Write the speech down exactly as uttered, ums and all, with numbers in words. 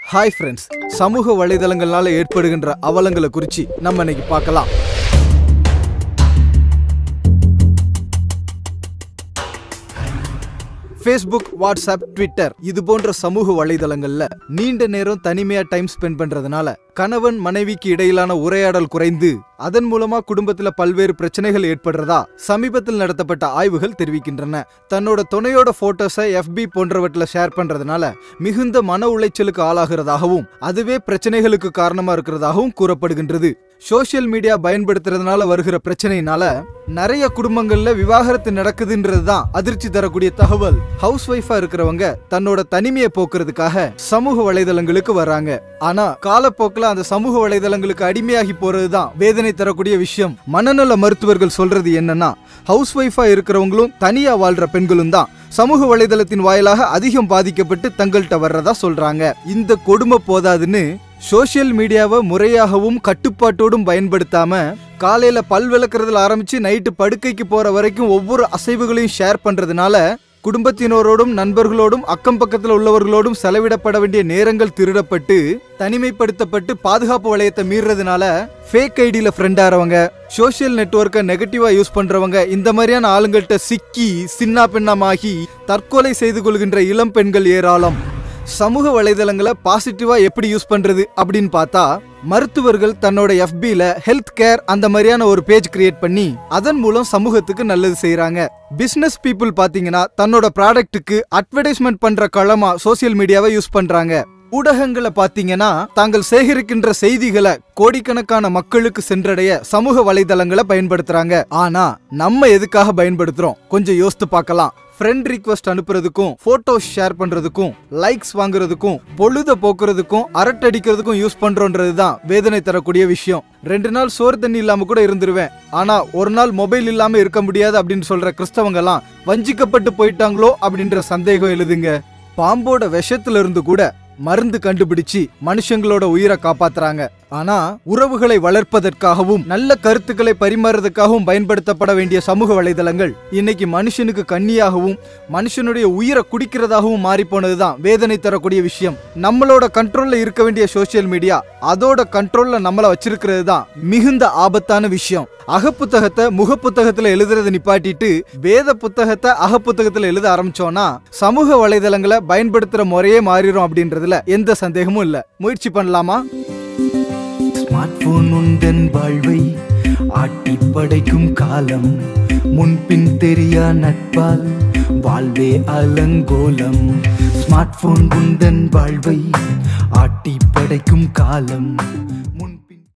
Hi friends, சமூக வலைதளங்களால ஏற்படுகின்ற அவலங்களை குறித்து நம்ம இன்னைக்கு பார்க்கலாம். ஃபேஸ்புக், வாட்ஸ்அப், ட்விட்டர் இது போன்ற சமூக வலைதளங்கள்ல நீண்ட நேரம் தனிமையா டைம் ஸ்பெண்ட் பண்றதுனால கணவன் மனைவிக்கு இடையிலான உரையாடல் குறைந்து அதன் மூலமா குடும்பத்துல பல்வேறு பிரச்சனைகள் ஏற்படுறதா சமீபத்தில் நடத்தப்பட்ட ஆய்வுகள் தெரிவிக்கின்றன. தன்னோட துணையோட போட்டோஸை எஃப்பி போன்றவற்றில் ஷேர் பண்றதுனால மிகுந்த மன உளைச்சலுக்கு ஆளாகிறதாகவும் அதுவே பிரச்சனைகளுக்கு காரணமா இருக்கிறதாகவும் கூறப்படுகின்றது. சோசியல் மீடியா பயன்படுத்துறதுனால வருகிற பிரச்சனையினால நிறைய குடும்பங்கள்ல விவாகரத்து நடக்குதுன்றதுதான் அதிர்ச்சி தரக்கூடிய தகவல். ஹவுஸ் ஒய்ஃபா இருக்கிறவங்க தன்னோட தனிமையை போக்குறதுக்காக சமூக வலைதளங்களுக்கு வர்றாங்க. ஆனா காலப்போக்கில் அந்த சமூக வலைதளங்களுக்கு அடிமையாகி போறதுதான் வேதனை தரக்கூடிய விஷயம். மனநல மருத்துவர்கள் சொல்றது என்னன்னா, ஹவுஸ் ஒய்ஃபா இருக்கிறவங்களும் தனியா வாழ்ற பெண்களும் தான் சமூக வலைதளத்தின் வாயிலாக அதிகம் பாதிக்கப்பட்டு தங்கள்கிட்ட வர்றதா சொல்றாங்க. இந்த கொடுமை போதாதுன்னு சோசியல் மீடியாவை முறையாகவும் கட்டுப்பாட்டோடும் பயன்படுத்தாம காலையில பல் விளக்குறதுல ஆரம்பிச்சு நைட்டு படுக்கைக்கு போற வரைக்கும் ஒவ்வொரு அசைவுகளையும் ஷேர் பண்றதுனால குடும்பத்தினரோடும் நண்பர்களோடும் அக்கம் பக்கத்தில் உள்ளவர்களோடும் செலவிடப்பட வேண்டிய நேரங்கள் திருடப்பட்டு தனிமைப்படுத்தப்பட்டு பாதுகாப்பு வளையத்தை மீறதுனால ஃபேக் ஐடியில ஃப்ரெண்ட் ஆறவங்க, சோசியல் நெட்வொர்க்கை நெகட்டிவா யூஸ் பண்றவங்க இந்த மாதிரியான ஆளுங்கள்ட்ட சிக்கி சின்ன பின்னமாகி தற்கொலை செய்து கொள்கின்ற இளம் பெண்கள் ஏராளம். சமூக வலைதளங்களை பாசிட்டிவா எப்படி யூஸ் பண்றது அப்படின்னு பார்த்தா, மருத்துவர்கள் தன்னோட எஃப்பில ஹெல்த் கேர் அந்த மாதிரியான ஒரு பேஜ் கிரியேட் பண்ணி அதன் மூலம் சமூகத்துக்கு நல்லது செய்யறாங்க. பிசினஸ் பீப்புள் பாத்தீங்கன்னா தன்னோட ப்ராடக்ட்டுக்கு அட்வர்டைஸ்மெண்ட் பண்ற களமா சோசியல் மீடியாவை யூஸ் பண்றாங்க. ஊடகங்களை பாத்தீங்கன்னா தாங்கள் சேகரிக்கின்ற செய்திகளை கோடிக்கணக்கான மக்களுக்கு சென்றடைய சமூக வலைதளங்களை பயன்படுத்துறாங்க. ஆனா நம்ம எதுக்காக பயன்படுத்துறோம் கொஞ்சம் யோசித்து பார்க்கலாம். ஃப்ரெண்ட் ரிக்வெஸ்ட் அனுப்புறதுக்கும், போட்டோஸ் ஷேர் பண்றதுக்கும், லைக்ஸ் வாங்குறதுக்கும், பொழுத போக்குறதுக்கும், அரட்டடிக்கிறதுக்கும் யூஸ் பண்றோன்றதுதான் வேதனை தரக்கூடிய விஷயம். ரெண்டு நாள் சோறு தண்ணி இல்லாம கூட இருந்துருவேன், ஆனா ஒரு நாள் மொபைல் இல்லாம இருக்க முடியாது அப்படின்னு சொல்ற கிறிஸ்தவங்க எல்லாம் வஞ்சிக்கப்பட்டு போயிட்டாங்களோ அப்படின்ற சந்தேகம் எழுதுங்க. பாம்போட விஷத்துல இருந்து கூட மருந்து கண்டுபிடிச்சு மனுஷங்களோட உயிரை காப்பாத்துறாங்க. ஆனா உறவுகளை வளர்ப்பதற்காகவும் நல்ல கருத்துக்களை பரிமாறதுக்காகவும் பயன்படுத்தப்பட வேண்டிய சமூக வலைதளங்கள் இன்னைக்கு மனுஷனுக்கு கண்ணியாகவும் மனுஷனுடைய உயிரை குடிக்கிறதாகவும் மாறி போனதுதான் வேதனை தரக்கூடிய விஷயம். நம்மளோட கண்ட்ரோல்ல இருக்க வேண்டிய சோசியல் மீடியா அதோட கண்ட்ரோல்ல நம்மள வச்சிருக்கிறது தான் மிகுந்த ஆபத்தான விஷயம். அகப்புத்தகத்தை முகப்புத்தகத்துல எழுதுறதை நிப்பாட்டிட்டு வேத புத்தகத்தை அகப்புத்தகத்துல எழுத ஆரம்பிச்சோம்னா சமூக வலைதளங்களை பயன்படுத்துற முறையே மாறிடும் அப்படின்றதுல எந்த சந்தேகமும் இல்ல. முயற்சி பண்ணலாமா? ஸ்மார்ட் போன் உந்தன் வாழ்வை ஆட்டி படைக்கும் காலம், முன்பின் தெரியா நட்பால் வாழ்வே அலங்கோலம். ஸ்மார்ட் போன் உந்தன் வாழ்வை ஆட்டி படைக்கும் காலம்.